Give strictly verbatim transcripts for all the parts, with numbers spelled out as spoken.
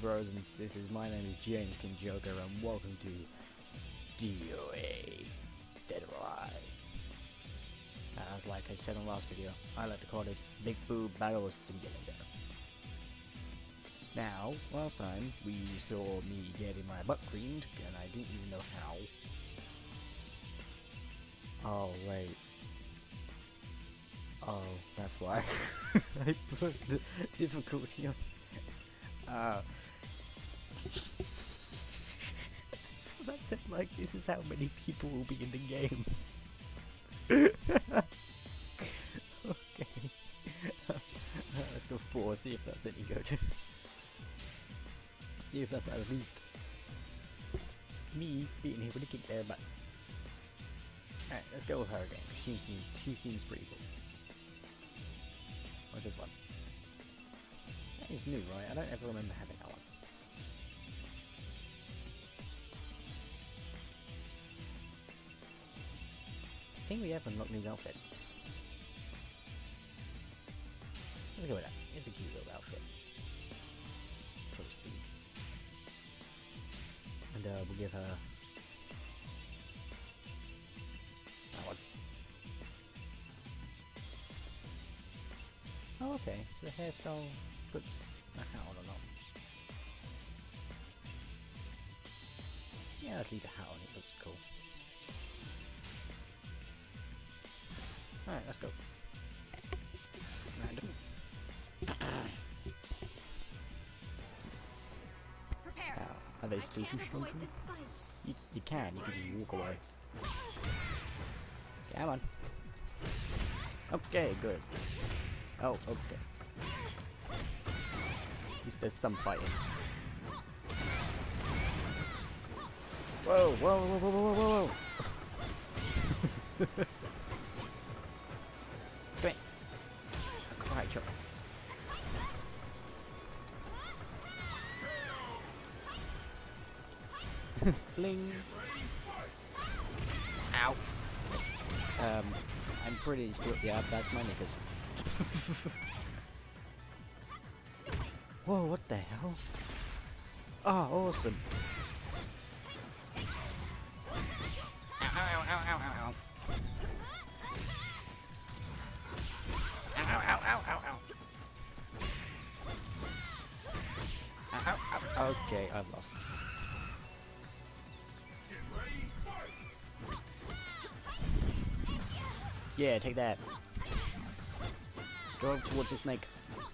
bros and sisters, my name is James King Joker and welcome to D O A Dead or Alive. As like I said in the last video, I like to call it Big Boob Battle Simulator. Now, last time we saw me getting my butt creamed and I didn't even know how. Oh wait. Oh, that's why. I put the difficulty on. Uh, that's it, like, this is how many people will be in the game. Okay. Let's go four, see if that's any good. See if that's at least me being able to kick their butt. Alright, let's go with her again. She seems, she seems pretty cool. What's this one? That is new, right? I don't ever remember having that one. I think we have unlocked new outfits. Let's go with that. It's a cute little outfit. Let's go see. And uh, we'll give her that one. Oh, okay. So the hairstyle puts a hat on or not. Yeah, let's leave the hat on. It looks cool. Alright, let's go. Random. Prepare. Are they still too strong for you? you? You can, you can just walk away. Come on. Okay, good. Oh, okay. At least there's some fighting. Whoa, whoa, whoa, whoa, whoa, whoa, whoa! Come here. Alright, sure. Bling! Ow! Um, I'm pretty sure. Yeah, that's my knickers. Whoa, what the hell? Oh, awesome. Ow, ow, ow, ow, ow, ow. Ow, ow, ow, ow, ow. Ow, ow, ow. Okay, I've lost. Yeah, take that. Go over towards the snake.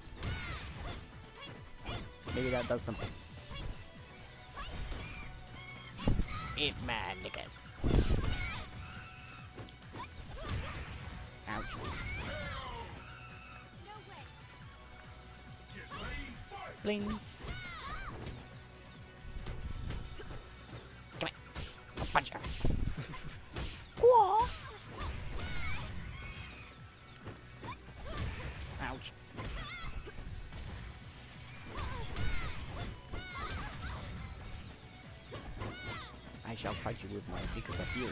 Maybe that does something. Eat my niggas. Ouch. Bling. Come here. I'll punch her. Ouch. I shall fight you with my because of fury.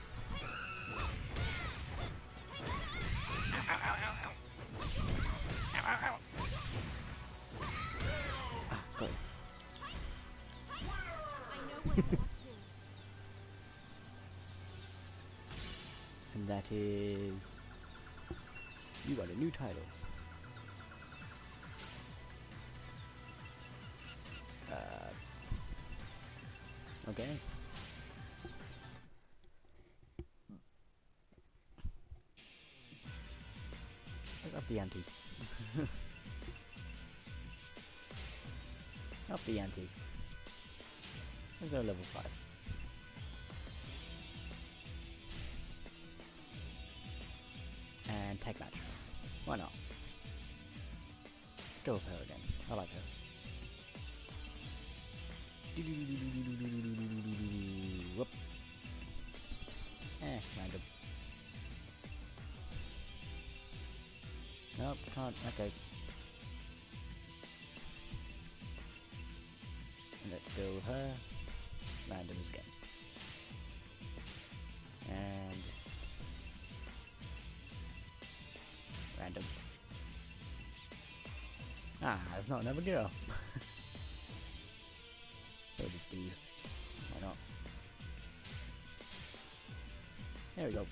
Ow, ow, ow, ow, ow. Ow, ow, ow. Ah, good. I know what you must do. And that is... You got a new title. Uh... Okay. Up the ante. Up the ante. Let's go level five. And tag match. Why not? Let's go with her again. I like her. Whoop. Eh, random. Nope, can't. Okay. Let's go with her. Randoms again. And random. Ah, it's not another girl. There we go.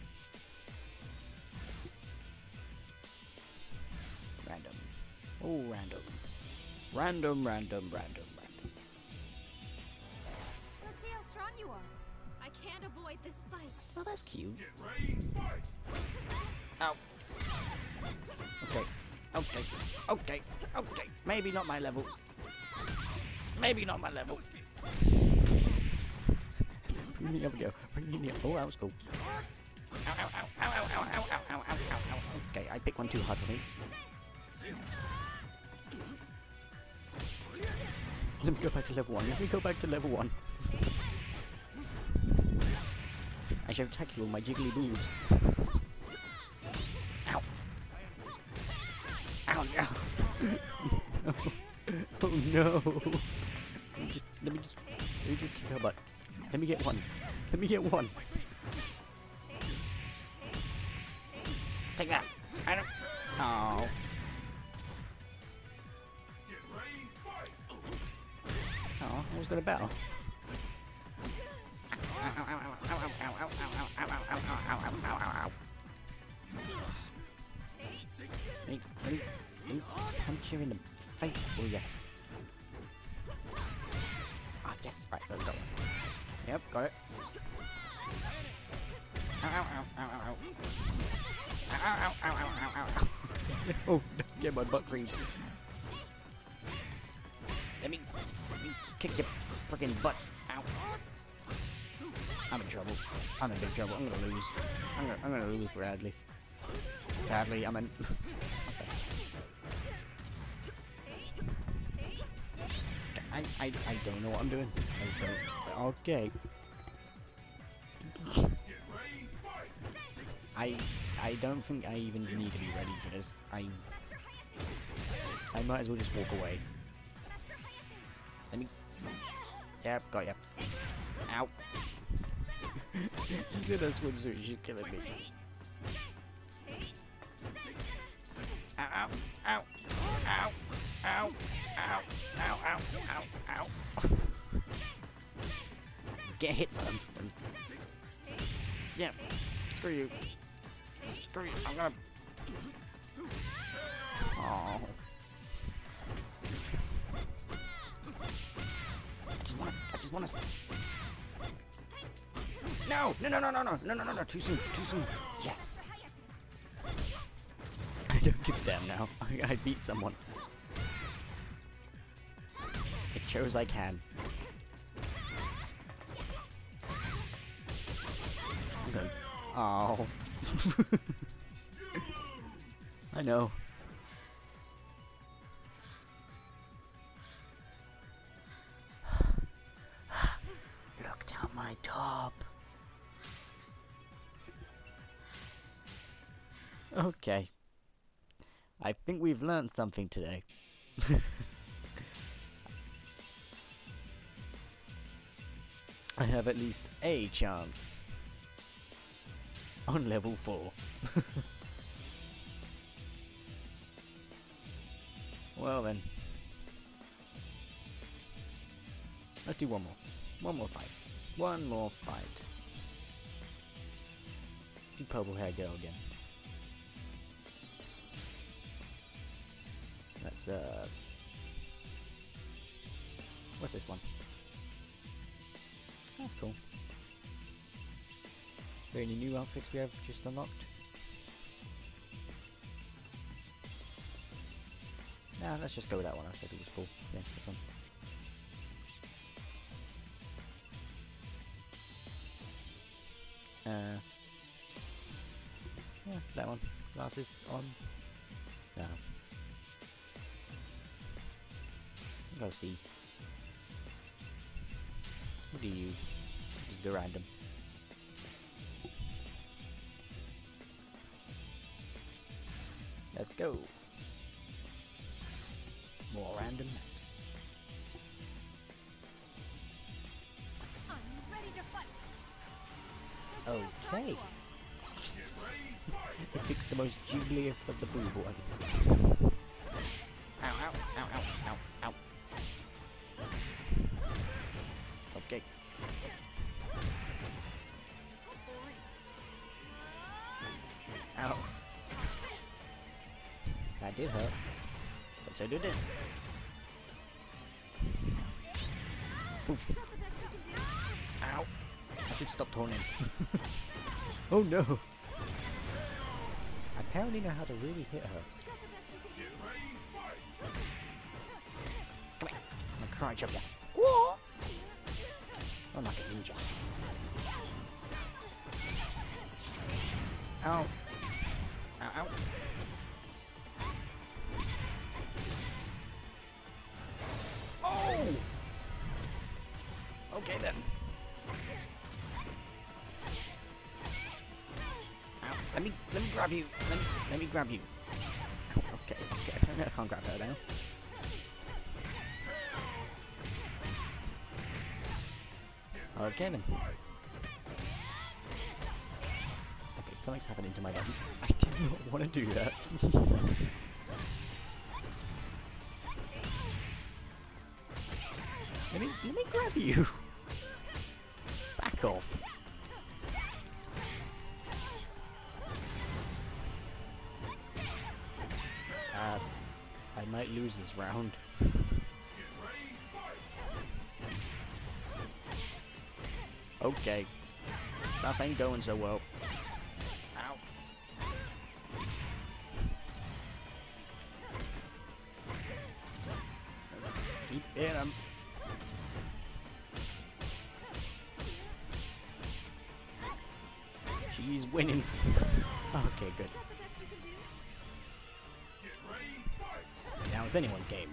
Random. Oh, random. Random, random, random, random. Let's see how strong you are. I can't avoid this fight. Oh, that's cute. Get ready, fight! Ow. Okay. Okay. Okay. Okay. Maybe not my level. Maybe not my level. Bring me up, go. Bring me up. Oh, that was cool. Ow, ow, ow, ow, ow, ow, ow, ow, ow, ow, ow. Okay, I picked one too hard for me. Let me go back to level one. Let me go back to level one. I shall attack you with my jiggly boobs. Ow. Ow, no. No. Oh no. Let me just, let me just, let me just kick her butt. Let me get one. Let me get one. Take that. I don't. Oh. Get ready, fight! Oh, I was gonna battle. Let me, let me, let me punch you in the face, will ya? Ah, yes, right, there we go. Yep, got it. Ow, ow, ow, ow, ow, ow. Ow, ow, ow, ow, ow, ow, ow. Oh, get my butt creamed. Let me, let me kick your freaking butt. Ow. I'm in trouble. I'm in big trouble. I'm gonna lose. I'm gonna, I'm gonna lose badly. Badly, I'm in. I, I, I don't know what I'm doing. I don't. Okay. Get ready, fight! I, I don't think I even need to be ready for this. I, I might as well just walk away. Let me. Yep, got ya. Ow. She's in a swimsuit. She's killing me. Ow, ow, ow, ow, ow, ow, ow, ow, ow, ow. Get hit, son. Yeah, screw you. Screw you. I'm gonna. Oh. I just wanna. I just wanna. No! No! No! No! No! No! No! No! No! No! Too soon! Too soon! Yes! I don't give a damn now. I, I beat someone. It shows I can. Okay. Oh. I know. Look down my top. Okay. I think we've learned something today. I have at least a chance on level four. Well then. Let's do one more. One more fight. One more fight. Do purple hair girl again. That's uh what's this one? That's cool. Are there any new outfits we have just unlocked? Nah, let's just go with that one. I said it was cool. Yeah, this one. Uh Yeah, that one. Glasses on. No. Go see. Who do you? Just go random. Let's go. More random maps. I'm ready to fight. Let's see how strong Okay. you are. Get ready, fight! It picks the most jiggliest of the boo boys. Ow, ow, ow, ow, ow, ow. Okay. Ow. That did hurt. But so did this. Oof. Is that the best you can do? Ow. I should stop taunting. Oh no. I apparently know how to really hit her. Is that the best you can do? Get ready, fight! Come here. I'm gonna cry choke ya. What? I'm like a ninja. Ow. Ow, ow. Oh! Okay then. Ow. Let me let me grab you. Let me let me grab you. Ow, okay, okay. I can't grab her now. Okay then. Okay, something's happening to my buttons. I did not want to do that. let me let me grab you. Back off. Uh, I might lose this round. Get ready, fight! Okay. Stuff ain't going so well. Ow. Let's keep hitting him. She's winning. Okay, good. Is that the best you can do? Get ready, fight! Now it's anyone's game.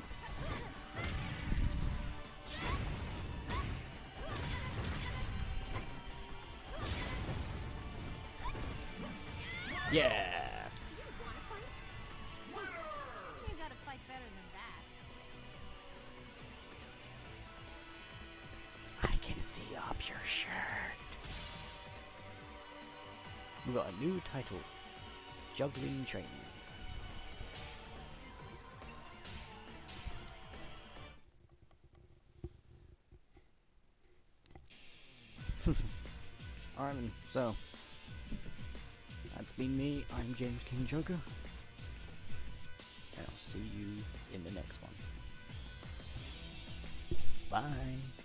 Yeah. Do you want to fight? You gotta fight better than that. I can see up your shirt. We got a new title. Juggling Train. Alright then, so that's been me, I'm James King Joker. And I'll see you in the next one. Bye.